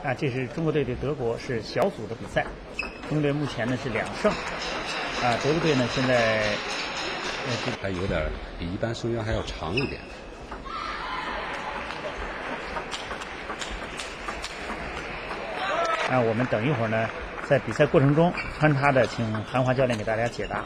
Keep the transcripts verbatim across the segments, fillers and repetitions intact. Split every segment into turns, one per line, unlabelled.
啊，这是中国队对德国是小组的比赛，中国队目前呢是两胜，啊，德国队呢现在呃
还有点比一般生涯还要长一点。
啊，我们等一会儿呢，在比赛过程中穿插的，请韩华教练给大家解答。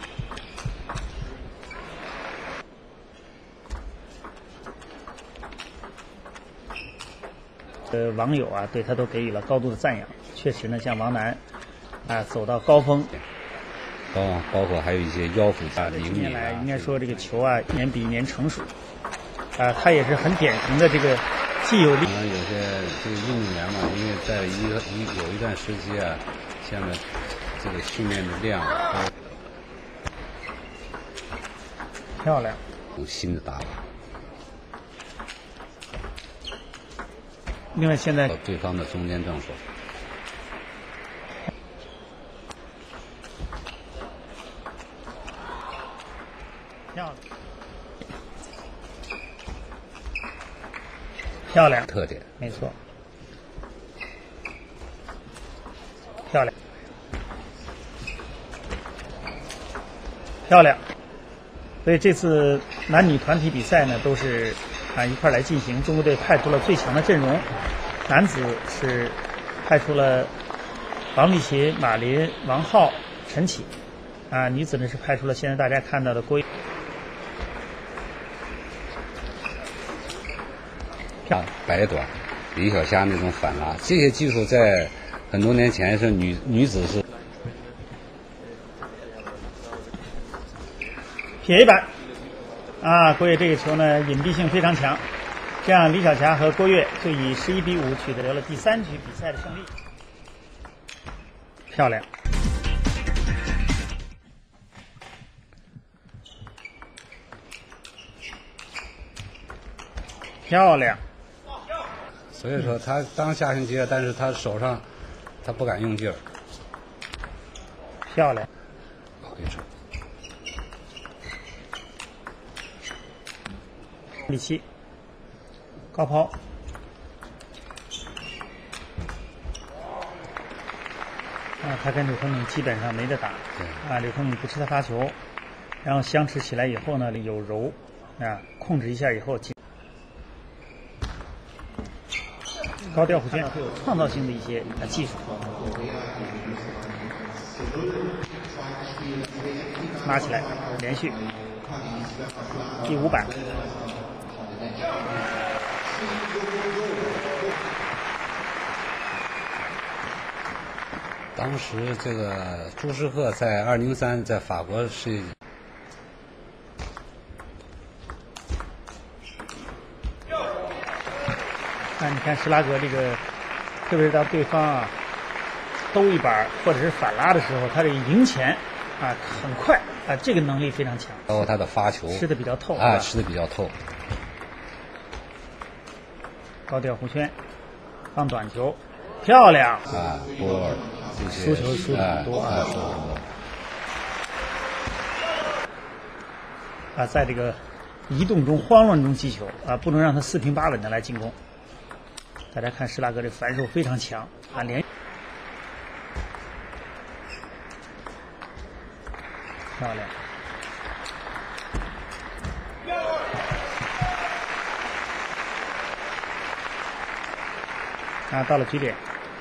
呃，网友啊，对他都给予了高度的赞扬。确实呢，像王楠啊，走到高峰，
包包括还有一些腰腹啊、灵敏
近年来
啊，
应该说这个球啊，一年比一年成熟。啊，他也是很典型的这个既有力。
可能有些这个运动员嘛，因为在一个一有一段时期啊，现在这个训练的量都
漂亮，
有新的打法。
另外，现在
对方的中间正手，
漂亮，漂亮，
特点
没错，漂亮，漂亮。所以这次男女团体比赛呢，都是啊一块来进行。中国队派出了最强的阵容，男子是派出了王励勤、马林、王浩、陈启，啊，女子呢是派出了现在大家看到的郭。
啊，白短、李晓霞那种反拉，这些技术在很多年前是女女子是。
撇一板，啊，郭跃这个球呢隐蔽性非常强，这样李晓霞和郭跃就以十一比五取得了第三局比赛的胜利。漂亮，漂亮。
所以说他当下行接，但是他手上他不敢用劲儿。
漂亮，
好一手。
李琦，高抛，啊，他跟柳腾敏基本上没得打，啊，柳腾敏不吃他发球，然后相持起来以后呢，有柔，啊，控制一下以后，高吊弧圈会有创造性的一些啊技术，拉起来，连续，第五板。
当时这个朱世赫在二零三在法国是。
那你看施拉格这个，特别是当对方啊兜一板或者是反拉的时候，他这个迎前啊很快啊，这个能力非常强。
包括他的发球
吃的比较透
啊，吃的比较透。
高吊弧圈，放短球，漂亮
啊！波尔这些
输球输的很多
啊，输的很多。
啊，在这个移动中、慌乱中击球啊，不能让他四平八稳的来进攻。大家看施拉格这反手非常强啊，连漂亮。啊，到了局点，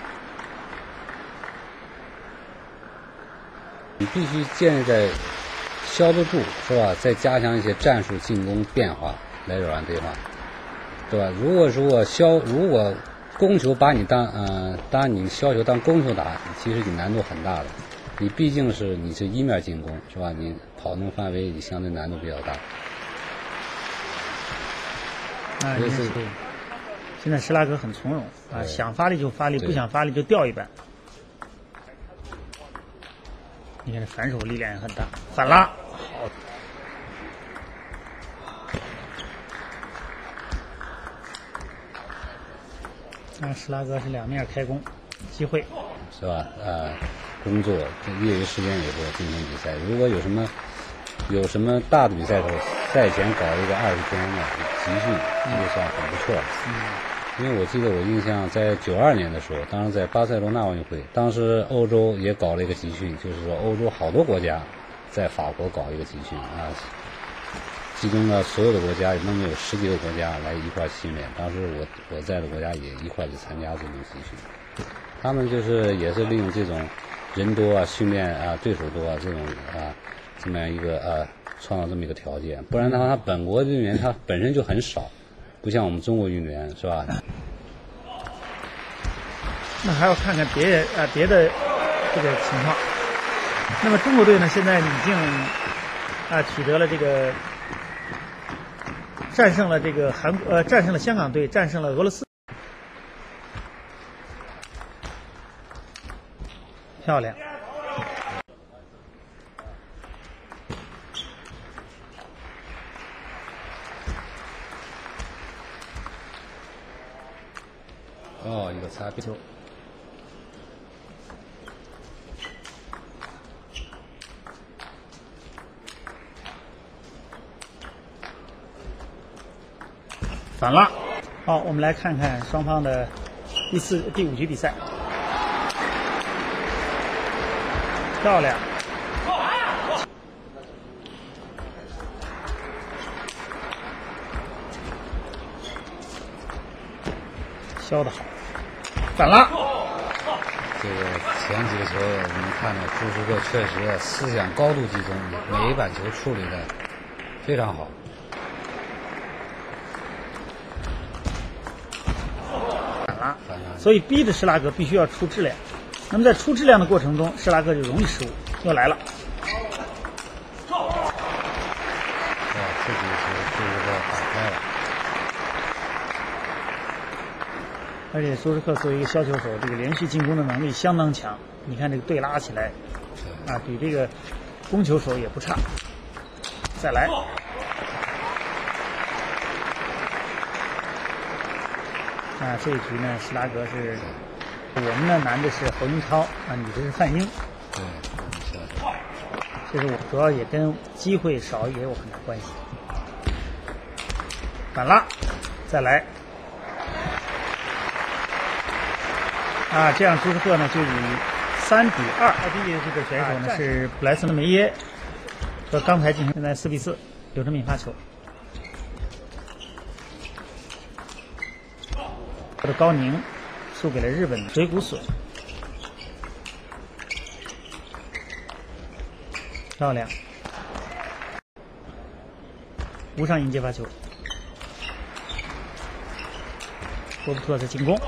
你必须建立在消得住是吧？再加强一些战术进攻变化来扰乱对方，对吧？如果如果消如果攻球把你当呃当你消球当攻球打，其实你难度很大的。你毕竟是你是一面进攻是吧？你跑动范围你相对难度比较大。
啊，也是。现在施拉格很从容啊，想发力就发力，不想发力就掉一板。你看这反手力量也很大，反拉好。那施拉格是两面开弓，机会
是吧？呃，工作业余时间以后进行比赛，如果有什么有什么大的比赛的时候，赛前搞一个二十天的集训，这个算很不错了。
嗯。
因为我记得我印象在九二年的时候，当时在巴塞罗那奥运会，当时欧洲也搞了一个集训，就是说欧洲好多国家在法国搞一个集训啊，集中了所有的国家，能有十几个国家来一块训练。当时我我在的国家也一块去参加这种集训，他们就是也是利用这种人多啊、训练啊、对手多啊这种啊这么样一个啊创造这么一个条件，不然的话，他本国运动员他本身就很少。不像我们中国运动员是吧？
那还要看看别人啊别的这个情况。那么中国队呢，现在已经啊取得了这个战胜了这个韩呃战胜了香港队，战胜了俄罗斯，漂亮。
哦，一个擦边球，
反了。好，我们来看看双方的第四、第五局比赛，漂亮。削得好，反了。
这个前几个球我们看到朱时克确实思想高度集中，每一板球处理的非常好。
反了，所以逼着施拉格必须要出质量。那么在出质量的过程中，施拉格就容易失误。又来了。
哇，这几个球朱时克打开了。
而且苏斯克作为一个削球手，这个连续进攻的能力相当强。你看这个对拉起来，啊，比这个攻球手也不差。再来，啊，这一局呢，施拉格是我们呢男的是侯英超，啊，女的是范英。
对，
这是我主要也跟机会少也有很大关系。反了，再来。啊，这样朱斯克呢就以三比二，奥地利的这个选手呢、啊、是普莱斯特梅耶，和刚才进行现在四比四，柳成敏发球，或者高宁输给了日本水谷隼，漂亮，吴尚迎接发球，罗伯特在进攻。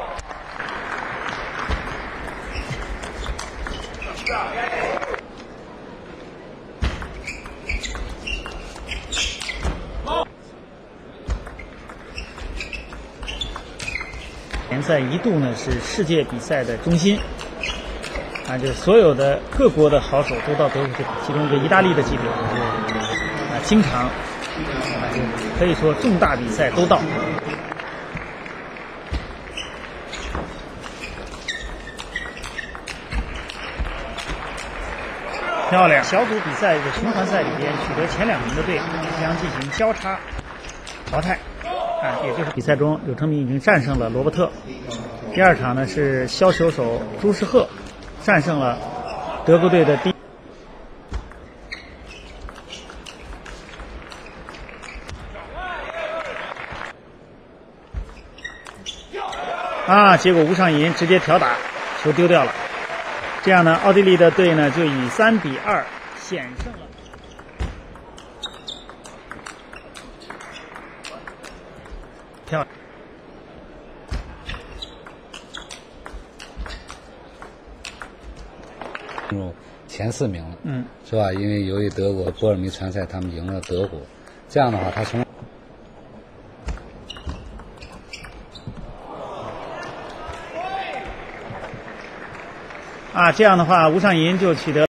联赛一度呢是世界比赛的中心，啊，就是所有的各国的好手都到德国去打，其中一个意大利的记者啊，经常啊，可以说重大比赛都到。漂亮！小组比赛的循环赛里边取得前两名的队将进行交叉淘汰。啊，也就是比赛中，柳成敏已经战胜了罗伯特。第二场呢是削球手朱时赫战胜了德国队的第。啊，结果吴尚银直接挑打，球丢掉了。这样呢，奥地利的队呢就以三比二险胜了。漂亮！
进入前四名了，
嗯，
是吧？因为由于德国波尔密传赛他们赢了德国，这样的话，他从
啊，这样的话，吴尚银就取得。